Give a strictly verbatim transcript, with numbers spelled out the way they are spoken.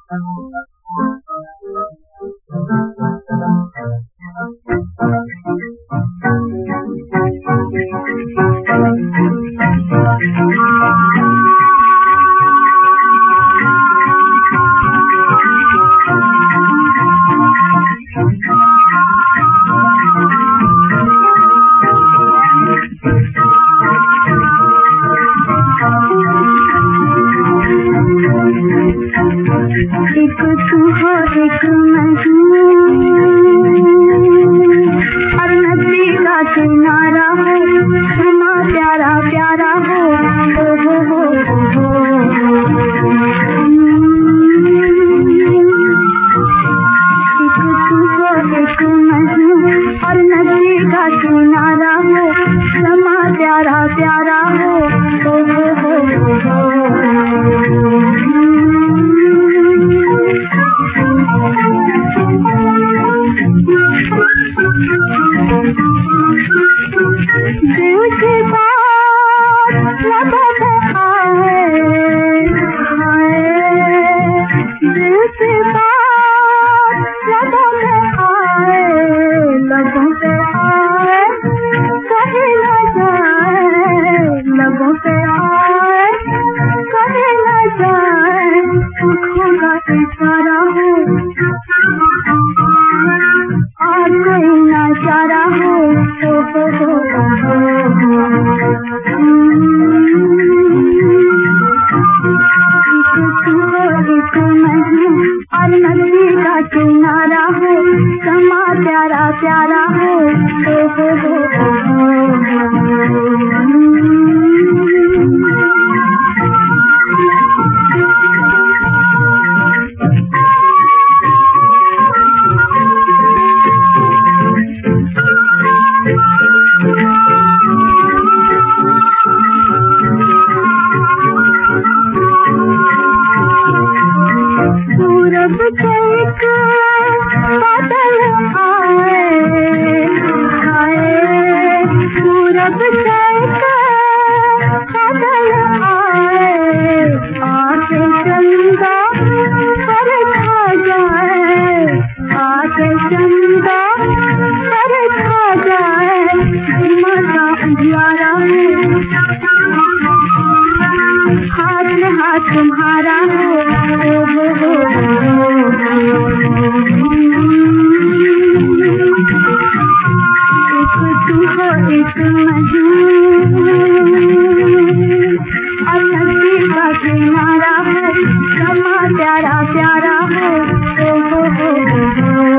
एक तू हो एक मैं हूँ और नदी का किनारा हो समा प्यारा प्यारा हो हो हो हो हो एक तू हो एक मैं हूँ और नदी का किनारा हो समा प्यारा प्यारा हो हो हो हो हो दिल की बात लबों पे आए दिल की बात लबों पे आए लबों पे आए कहीं न जाए लबों पे आए कहीं न जाए आँखों का इशारा हो और कोई नजारा हो हो हो हो एक मैं हूँ और नदी का किनारा हो समा प्यारा प्यारा हो हो हो हो पूरब से एक बादल आए आए पूरब से एक बादल आए आके चंदा पर खा जाए आके चंदा पर खा जाए मजा उजारा हाथ में हाथ तुम्हारा हो हो हो एक तू हो एक मैं हूँ और नदी का किनारा हो समा प्यारा प्यारा हो हो हो हो